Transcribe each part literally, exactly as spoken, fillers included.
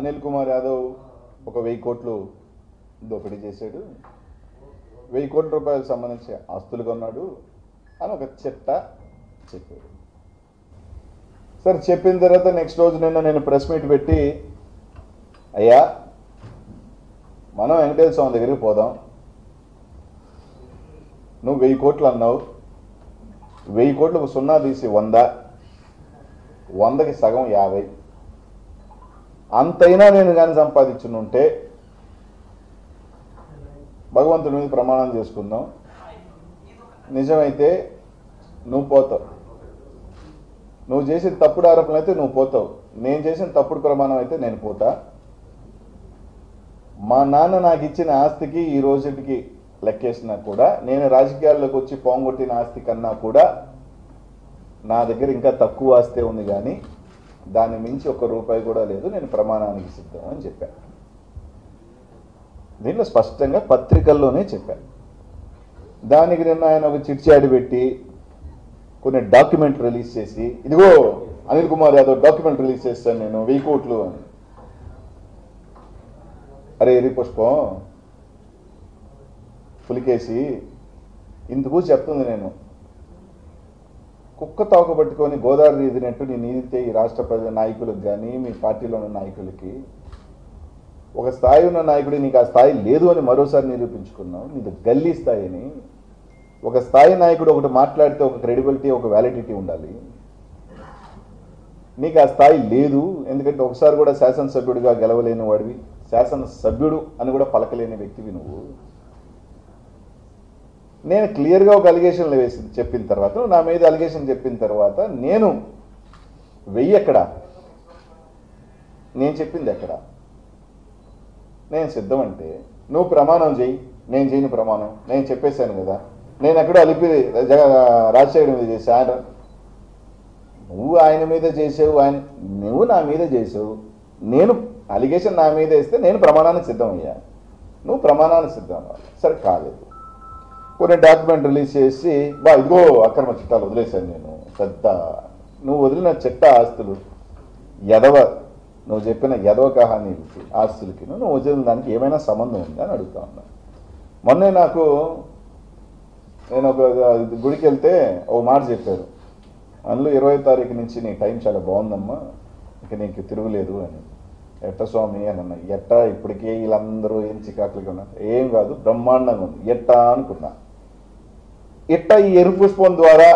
అనిల్ కుమార్ యాదవ్ ఒక వెయ్యి కోట్లు దోపిడీ చేశాడు, వెయ్యి కోట్ల రూపాయలకు సంబంధించి ఆస్తులు కొన్నాడు అని ఒక చిట్ట చెప్పాడు. సరే చెప్పిన తర్వాత నెక్స్ట్ రోజు నిన్న నేను ప్రెస్ మీట్ పెట్టి, అయ్యా మనం వెంకటేశ్వర స్వామి దగ్గరికి పోదాం, నువ్వు వెయ్యి కోట్లు అన్నావు, వెయ్యి కోట్లకు సున్నా తీసి వంద, వందకి సగం యాభై, అంతైనా నేను కానీ సంపాదించునుంటే భగవంతుడి మీద ప్రమాణం చేసుకుందాం, నిజమైతే నువ్వు పోతావు, నువ్వు చేసిన తప్పుడు ఆరోపణలు అయితే నువ్వు పోతావు, నేను చేసిన తప్పుడు ప్రమాణం అయితే నేను పోతా. మా నాన్న నాకు ఇచ్చిన ఆస్తికి ఈ రోజుకి లెక్కేసినా కూడా నేను రాజకీయాల్లోకి వచ్చి పోంగొట్టిన ఆస్తి కన్నా కూడా నా దగ్గర ఇంకా తక్కువ ఆస్తే ఉంది, కానీ దాన్ని మించి ఒక్క రూపాయి కూడా లేదు, నేను ప్రమాణానికి సిద్ధం అని చెప్పాను. దీనిలో స్పష్టంగా పత్రికల్లోనే చెప్పాను. దానికి నిన్న ఆయన ఒక చిట్చాడి పెట్టి కొన్ని డాక్యుమెంట్ రిలీజ్ చేసి, ఇదిగో అనిల్ కుమార్ యాదవ్ డాక్యుమెంట్ రిలీజ్ చేస్తాను నేను వెయ్యి కోట్లు అని. అరే ఎరి పుష్పం పులికేసి ఇందుకు చెప్తుంది, నేను కుక్క తోక పట్టుకొని గోదావరి ఈదినట్టు నేను ఈదితే ఈ రాష్ట్ర ప్రజల నాయకులకు కానీ మీ పార్టీలో ఉన్న నాయకులకి, ఒక స్థాయి ఉన్న నాయకుడి నీకు ఆ స్థాయి లేదు అని మరోసారి నిరూపించుకున్నావు, నీది గల్లీ స్థాయిని. ఒక స్థాయి నాయకుడు ఒకటి మాట్లాడితే ఒక క్రెడిబిలిటీ ఒక వ్యాలిడిటీ ఉండాలి, నీకు ఆ స్థాయి లేదు. ఎందుకంటే ఒకసారి కూడా శాసనసభ్యుడిగా గెలవలేని వాడివి, శాసనసభ్యుడు అని కూడా పలకలేని వ్యక్తివి నువ్వు. నేను క్లియర్గా ఒక అలిగేషన్లు వేసి చెప్పిన తర్వాత, నా మీద అలిగేషన్ చెప్పిన తర్వాత, నేను వెయ్యి ఎక్కడ, నేను చెప్పింది ఎక్కడ, నేను సిద్ధం అంటే నువ్వు ప్రమాణం చేయి, నేను చేయని ప్రమాణం నేను చెప్పేశాను కదా, నేను ఎక్కడో అలిపి రాజశేఖర్ మీద చేసా, ఆయన నువ్వు ఆయన మీద చేసావు, ఆయన నువ్వు నా మీద చేసావు, నేను అలిగేషన్ నా మీద వేస్తే నేను ప్రమాణానికి సిద్ధం అయ్యా, నువ్వు ప్రమాణానికి సిద్ధం అవ్వాలి. సరే కాలేదు, కొన్ని డాక్యుమెంట్ రిలీజ్ చేసి బా ఇదిగో అక్రమ చిట్టాలు వదిలేశాను నేను, పెద్ద నువ్వు వదిలిన చిట్ట ఆస్తులు ఎదవ, నువ్వు చెప్పిన ఎదవ కహానీలకి ఆస్తులకి నువ్వు వదిలిన దానికి ఏమైనా సంబంధం ఉందా అని అడుగుతా ఉన్నా. మొన్నే నాకు నేను ఒక గుడికి వెళ్తే ఓ మాట చెప్పారు, అందులో ఇరవై తారీఖు నుంచి నీ టైం చాలా బాగుందమ్మా, ఇక నీకు తిరుగులేదు అని. ఎట్ట స్వామి అని అన్నా. ఎట్ట ఇప్పటికే వీళ్ళందరూ ఏం చికాకులుగా ఉన్నారు, ఏం కాదు బ్రహ్మాండంగా ఉంది ఎట్ట అనుకున్నా. ఇట్ట ఈ ఎరు పుష్పం ద్వారా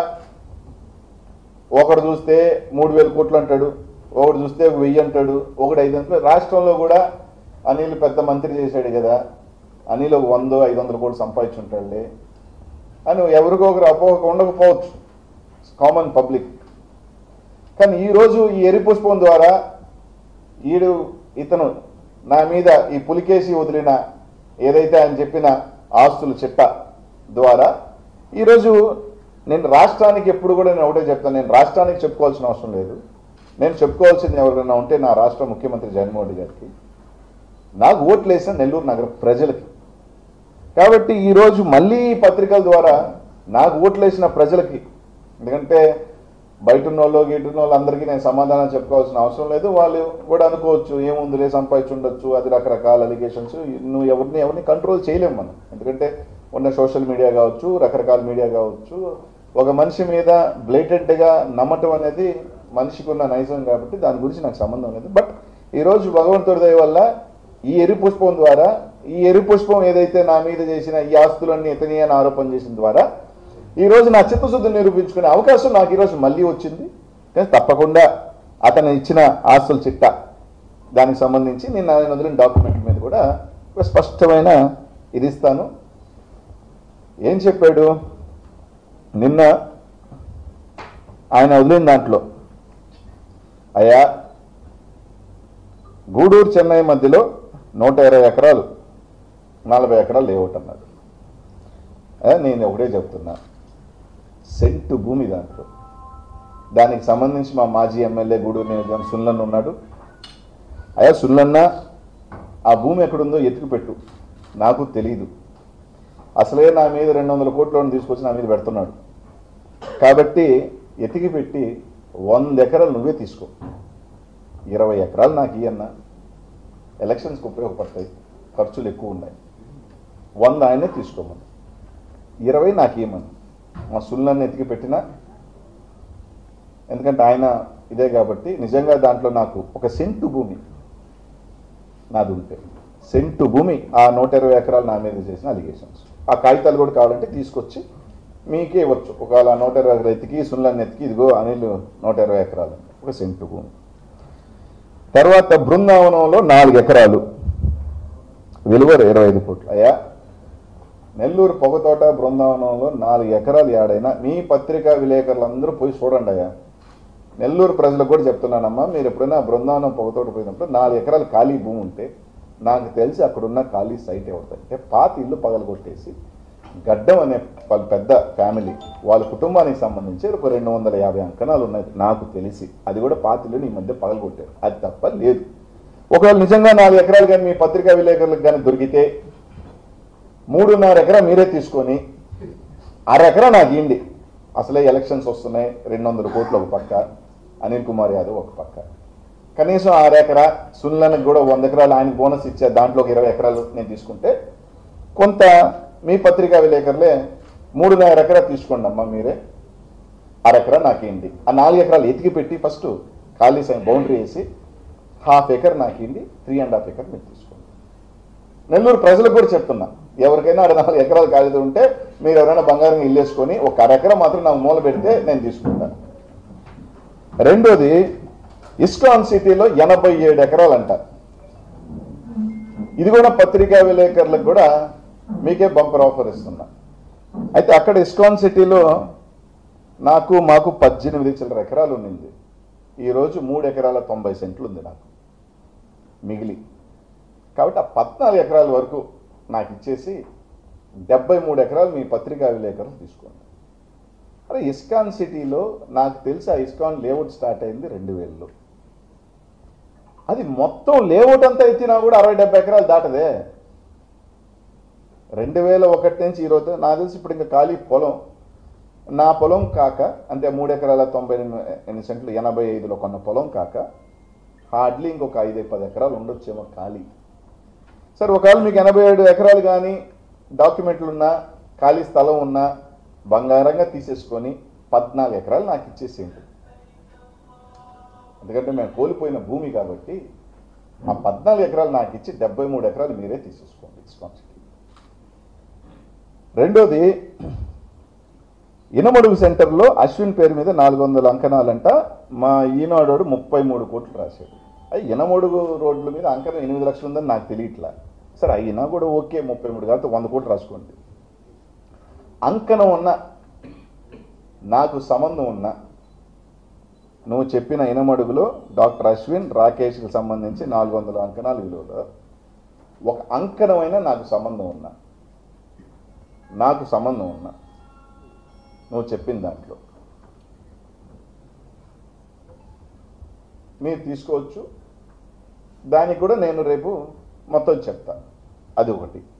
ఒకడు చూస్తే మూడు వేల కోట్లు అంటాడు, ఒకడు చూస్తే వెయ్యి అంటాడు, ఒకటి ఐదు అంటాడు. రాష్ట్రంలో కూడా అనిల్ పెద్ద మంత్రి చేశాడు కదా, అనిల్ ఒక వంద ఐదు వందల కోట్లు సంపాదించుంటాడులే అని ఎవరికో ఒకరు అపోహ ఉండకపోవచ్చు, కామన్ పబ్లిక్. కానీ ఈరోజు ఈ ఎరి పుష్పం ద్వారా ఈడు ఇతను నా మీద ఈ పులికేసి వదిలిన ఏదైతే ఆయన చెప్పిన ఆస్తుల చిట్ట ద్వారా ఈరోజు నేను రాష్ట్రానికి ఎప్పుడు కూడా నేను ఒకటే చెప్తాను, నేను రాష్ట్రానికి చెప్పుకోవాల్సిన అవసరం లేదు, నేను చెప్పుకోవాల్సింది ఎవరైనా ఉంటే నా రాష్ట్ర ముఖ్యమంత్రి జగన్మోహన్ రెడ్డి గారికి, నాకు ఓట్లు వేసిన నెల్లూరు నగర ప్రజలకి. కాబట్టి ఈరోజు మళ్ళీ పత్రికల ద్వారా నాకు ఓట్లు వేసిన ప్రజలకి, ఎందుకంటే బయట ఉన్న వాళ్ళు గీట ఉన్న వాళ్ళు అందరికీ నేను సమాధానం చెప్పుకోవాల్సిన అవసరం లేదు, వాళ్ళు కూడా అనుకోవచ్చు ఏముందిలే సంపాదించి ఉండొచ్చు, అది రకరకాల అలిగేషన్స్, నువ్వు ఎవరిని ఎవరిని కంట్రోల్ చేయలేము మనం. ఎందుకంటే ఉన్న సోషల్ మీడియా కావచ్చు, రకరకాల మీడియా కావచ్చు, ఒక మనిషి మీద బ్లేటెంట్గా నమ్మటం అనేది మనిషికి ఉన్న నైజం, కాబట్టి దాని గురించి నాకు సంబంధం లేదు. బట్ ఈరోజు భగవంతుడి దయ వల్ల ఈ ఎరి పుష్పం ద్వారా, ఈ ఎరి పుష్పం ఏదైతే నా మీద చేసిన ఈ ఆస్తులన్నీ ఇతని అని ఆరోపణ చేసిన ద్వారా ఈరోజు నా చిత్తశుద్ధిని నిరూపించుకునే అవకాశం నాకు ఈరోజు మళ్ళీ వచ్చింది. కానీ తప్పకుండా అతను ఇచ్చిన ఆస్తుల చిట్ట దానికి సంబంధించి నేను ఆయన వదిలిన డాక్యుమెంట్ మీద కూడా ఒక స్పష్టమైన ఇది ఇస్తాను. ఏం చెప్పాడు నిన్న ఆయన వదిలిన దాంట్లో, అయ్యా గూడూరు చెన్నై మధ్యలో నూట ఇరవై ఎకరాలు నలభై ఎకరాలు లేఅవుట్ అన్నాడు. నేను ఒకటే చెప్తున్నా, సెంటు భూమి దాంట్లో, దానికి సంబంధించి మా మాజీ ఎమ్మెల్యే గూడూరు నియోజకవర్గం సుల్లన్న ఉన్నాడు. అయ్యా సుల్లన్న, ఆ భూమి ఎక్కడుందో ఎత్తుకు పెట్టు, నాకు తెలీదు, అసలే నా మీద రెండు వందల కోట్లను తీసుకొచ్చి నా మీద పెడుతున్నాడు, కాబట్టి ఎతికి పెట్టి వంద ఎకరాలు నువ్వే తీసుకో, ఇరవై ఎకరాలు నాకు ఇయ్యన్నా, ఎలక్షన్స్కి ఉపయోగపడతాయి, ఖర్చులు ఎక్కువ ఉన్నాయి. వంద ఆయనే తీసుకోమని, ఇరవై నాకు ఇవ్వమని మా సుళ్ళని ఎతికి పెట్టినా, ఎందుకంటే ఆయన ఇదే కాబట్టి నిజంగా దాంట్లో నాకు ఒక సెంటు భూమి నాది ఉంటే, సెంటు భూమి ఆ నూట ఇరవై ఎకరాలు నా మీద చేసిన అలిగేషన్స్. ఆ కాగితాలు కూడా కావాలంటే తీసుకొచ్చి మీకే ఇవ్వచ్చు. ఒకవేళ నూట ఇరవై ఎకరాలు ఎత్తికి సుళ్ళని ఎత్తికి ఇదిగో అనిల్ నూట ఇరవై ఎకరాలు ఒక సెంటు భూమి. తర్వాత బృందావనంలో నాలుగు ఎకరాలు విలువ ఇరవై ఐదు కోట్లు. అయ్యా నెల్లూరు పొగతోట బృందావనంలో నాలుగు ఎకరాలు ఏడైనా మీ పత్రికా విలేకరులు అందరూ పోయి చూడండి అయ్యా. నెల్లూరు ప్రజలకు కూడా చెప్తున్నానమ్మా, మీరు ఎప్పుడైనా బృందావనం పొగతోట పోయినప్పుడు నాలుగు ఎకరాలు ఖాళీ భూమి ఉంటే నాకు తెలిసి అక్కడున్న ఖాళీ సైట్ ఎవరిదంటే పాత ఇల్లు పగలగొట్టేసి గడ్డం అనే వాళ్ళ పెద్ద ఫ్యామిలీ వాళ్ళ కుటుంబానికి సంబంధించి ఒక రెండు వందల యాభై అంకణాలు ఉన్నాయి నాకు తెలిసి. అది కూడా పాత ఇల్లు ఈ మధ్య పగలగొట్టారు, అది తప్ప లేదు. ఒకవేళ నిజంగా నాలుగు ఎకరాలు కానీ మీ పత్రికా విలేకరులకు కానీ దొరికితే మూడున్నర ఎకరా మీరే తీసుకొని అర ఎకరా నాకు ఇవ్వండి. అసలే ఎలక్షన్స్ వస్తున్నాయి, రెండు వందల కోట్లు ఒక పక్క, అనిల్ కుమార్ యాదవ్ ఒక పక్క, కనీసం ఆరు ఎకరా సున్లకు కూడా వంద ఎకరాలు ఆయనకు బోనస్ ఇచ్చే దాంట్లో ఒక ఇరవై ఎకరాలు నేను తీసుకుంటే కొంత మీ పత్రికా విలేకరులే మూడున్నర ఎకరా తీసుకోండి అమ్మా మీరే, అరెకరా నాకేంటి. ఆ నాలుగు ఎకరాలు ఎతికి పెట్టి ఫస్ట్ ఖాళీ సైన్ బౌండరీ వేసి హాఫ్ ఎకర్ నాకేంటి, త్రీ అండ్ హాఫ్ ఎకర్ మీరు తీసుకోండి. నెల్లూరు ప్రజలకు కూడా చెప్తున్నా, ఎవరికైనా అర నాలుగు ఎకరాలు ఖాళీ ఉంటే మీరు ఎవరైనా బంగారం ఇల్లేసుకొని ఒక అరెకరా మాత్రం నాకు మూల పెడితే నేను తీసుకుంటాను. రెండోది ఇస్కాన్ సిటీలో ఎనభై ఏడు ఎకరాలు అంట. ఇది కూడా పత్రికా విలేకరులకు కూడా మీకే బంపర్ ఆఫర్ ఇస్తున్నా. అయితే అక్కడ ఇస్కాన్ సిటీలో నాకు మాకు పద్దెనిమిది చిల్లర ఎకరాలు ఉన్నింది. ఈరోజు మూడు ఎకరాల తొంభై సెంట్లు ఉంది నాకు మిగిలి. కాబట్టి ఆ పద్నాలుగు ఎకరాల వరకు నాకు ఇచ్చేసి డెబ్బై మూడు ఎకరాలు మీ పత్రికా విలేకరులు తీసుకోండి. అరే ఇస్కాన్ సిటీలో నాకు తెలిసి ఆ ఇస్కాన్ లేఅవుట్ స్టార్ట్ అయింది రెండు వేలలో. అది మొత్తం లేఅవుట్ అంతా ఎత్తినా కూడా అరవై డెబ్బై ఎకరాలు దాటదే. రెండు వేల ఒకటి నుంచి ఈరోజు నాకు తెలిసి ఇప్పుడు ఇంకా ఖాళీ పొలం నా పొలం కాక, అంటే మూడు ఎకరాల తొంభై ఎనిమిది సెంట్లు ఎనభై ఐదులో కొన్న పొలం కాక హార్డ్లీ ఇంకొక ఐదు పది ఎకరాలు ఉండొచ్చేమో ఖాళీ. సరే ఒకవేళ మీకు ఎనభై ఏడు ఎకరాలు కానీ డాక్యుమెంట్లు ఉన్నా ఖాళీ స్థలం ఉన్నా బంగారంగా తీసేసుకొని పద్నాలుగు ఎకరాలు నాకు ఇచ్చేసేయండి. ఎందుకంటే మేము కోల్పోయిన భూమి కాబట్టి ఆ పద్నాలుగు ఎకరాలు నాకు ఇచ్చి డెబ్బై మూడు ఎకరాలు మీరే తీసేసుకోండి ఇస్కాన్ సిటీ. రెండోది ఇనమడుగు సెంటర్లో అశ్విన్ పేరు మీద నాలుగు వందల అంకణాలంట. మా ఈనాడు ముప్పై మూడు కోట్లు రాశాడు. అవి ఇనమడుగు రోడ్ల మీద అంకణం ఎనిమిది లక్షలు ఉందని నాకు తెలియట్లా. సరే అయినా కూడా ఓకే, ముప్పై మూడు కాదు వంద కోట్లు రాసుకోండి. అంకణం ఉన్న నాకు సంబంధం ఉన్న నువ్వు చెప్పిన ఇనమడుగులో డాక్టర్ అశ్విన్ రాకేష్కి సంబంధించి నాలుగు వందల అంకణాల విలువలో ఒక అంకణమైనా నాకు సంబంధం ఉన్నా నాకు సంబంధం ఉన్నా నువ్వు చెప్పిన దాంట్లో మీరు తీసుకోవచ్చు. దానికి కూడా నేను రేపు మొత్తం చెప్తాను. అది ఒకటి.